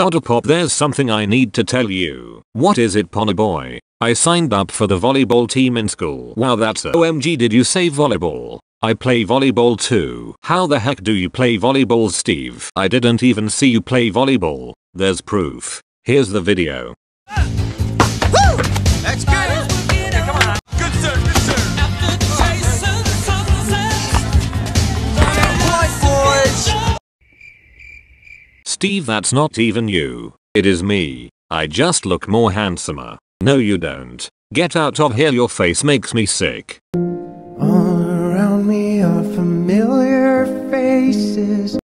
Pop, there's something I need to tell you. What is it, Pony Boy? I signed up for the volleyball team in school. Wow, that's OMG, did you say volleyball? I play volleyball too. How the heck do you play volleyball, Steve? I didn't even see you play volleyball. There's proof. Here's the video. Woo! That's good. Yeah, come on. Good serve, good serve. Steve, that's not even you. It is me. I just look more handsomer. No you don't. Get out of here, your face makes me sick. All around me are familiar faces.